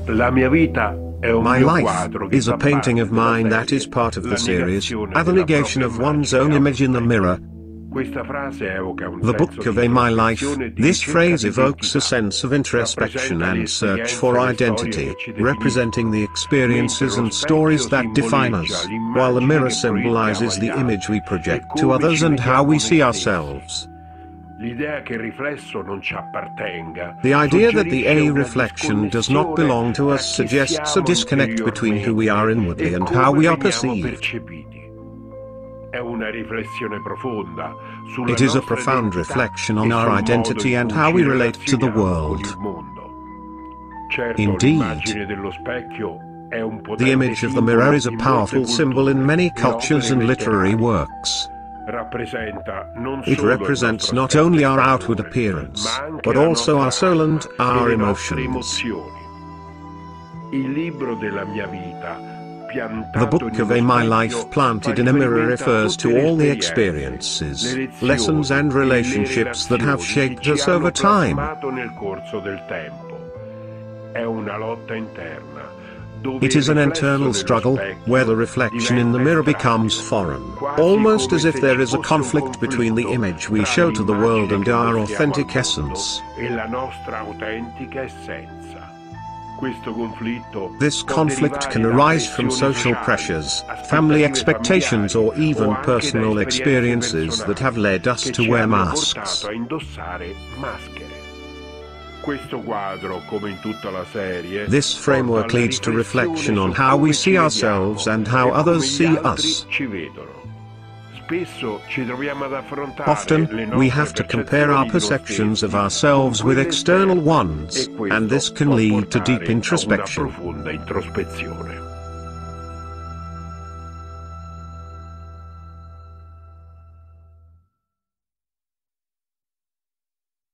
La mia vita è un My mio life quadro che is a fa painting of parte della mine that serie is part of La the series, negazione and the della negation propria of one's immagine own image in the allo mirror. specchio. Questa frase evoca un The senso Book of di A My Life, introspezione e di this ricerca phrase di evokes a identità. sense of introspection Rappresenta le and search esperienze for e le storie identity, che ci definiscono, representing the mentre experiences lo and stories specchio that define simboleggia us, while the l'immagine mirror che proiettiamo symbolizes agli the image we altri e project to come others ci and how vediamo we noi see stessi. ourselves. L'idea che il riflesso non ci appartenga The idea that the suggerisce A una reflection does not disconnessione belong to tra us chi suggests a siamo disconnect between who we are interiormente inwardly e and how come we are veniamo perceived. percepiti. È una riflessione profonda sulla It is a nostra profound identità reflection e on our sul modo identity in and cui how we ci relate to the relazioniamo con world. il mondo. Certo, Indeed, l'immagine dello specchio è un the potente image of the simbolo mirror is a in molte powerful symbol in culture many e cultures opere and literary letterarie. works. Rappresenta non It solo il represents nostro not aspetto only our outward esteriore, appearance, ma anche but la also our nostra soul and anima e our le nostre emotions. emozioni. Il libro della mia vita, The piantato Book in of uno A My specchio, Life planted fa in a mirror riferimento a refers tutte to le all the esperienze, experiences, le lessons and lezioni e le relationships that have relazioni che shaped ci us hanno over time. plasmato nel corso del tempo. È una lotta interna, dove It il is an riflesso internal nello struggle, specchio where the reflection in the diventa mirror estraneo, becomes foreign, quasi almost come as if se there ci is a fosse un conflict between the conflitto image we tra show to the world l'immagine and che our mostriamo al authentic mondo essence. e la nostra autentica essenza. Questo conflitto This può conflict can derivare da arise from pressioni social sociali, pressures, family aspettative expectations, or familiari, o even anche da personal esperienze experiences that personali have led us che to ci wear hanno masks. portato a indossare maschere. Questo quadro, come in tutta la serie, This framework porta alla leads to reflection riflessione on su how we come see ci ourselves vediamo and how e come others gli see altri us. ci vedono. Spesso ci troviamo ad affrontare Often, le we nostre have to compare our percezioni di noi perceptions of stessi ourselves con with quelle external esterne, ones, e questo and this can può lead to deep portare a una introspection. profonda introspezione.